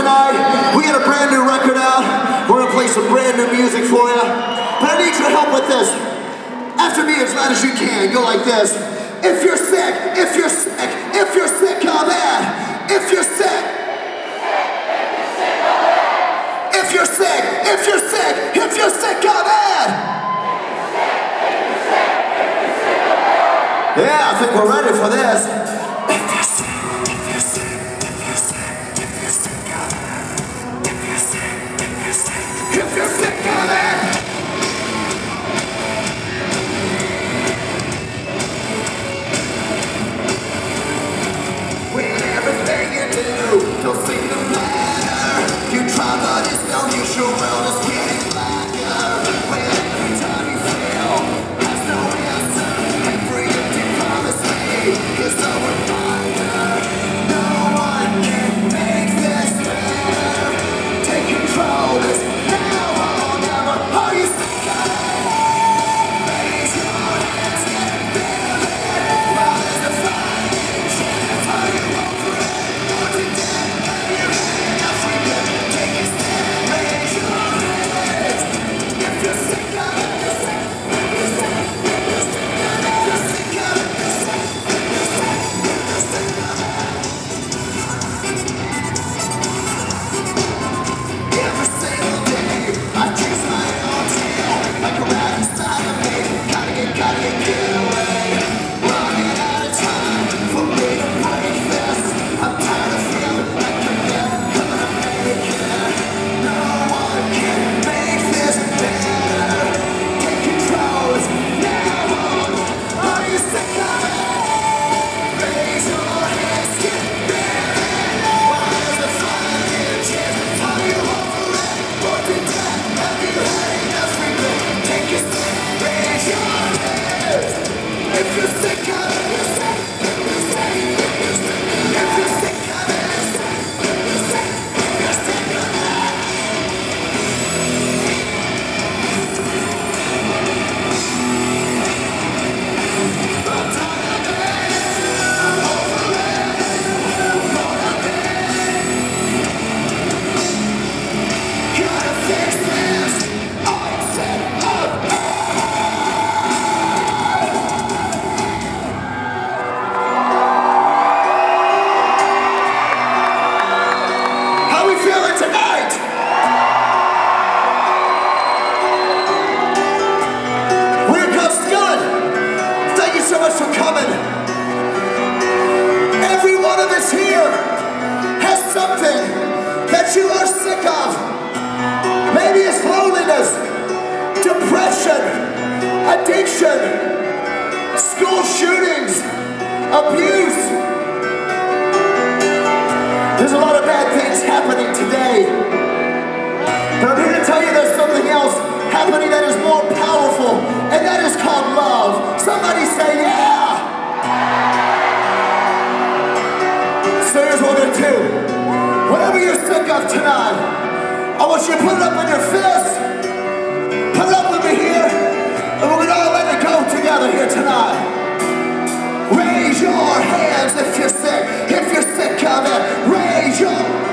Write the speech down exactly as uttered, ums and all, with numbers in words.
tonight. We got a brand new record out. We're gonna play some brand new music for you. But I need your help with this. After me as loud as you can, go like this. If you're sick, if you're sick, if you're sick, come in. If you're sick. If you're sick, if you're sick, if you're sick, come in. Yeah, I think we're ready for this. Don't seem to matter. You try, but it's no use. Your world is getting blacker. When every time you fail, has no answer. And freedom you promise me is a reminder. No one can make this better. Take control. It's now or never. Are you sick of it? Raise your hands, get feeling. While there's a fighting chance, are you over it? Or to death? You are sick of. Maybe it's loneliness, depression, addiction, school shootings, abuse. There's a lot of bad things happening today. But I'm here to tell you there's something else happening that is more powerful, and that is called love. Somebody say yeah. So here's what we're gonna do. Whatever you're sick of tonight, I want you to put it up in your fist, put it up with me here, and we're gonna all let it go together here tonight. Raise your hands if you're sick, if you're sick, come in. Raise your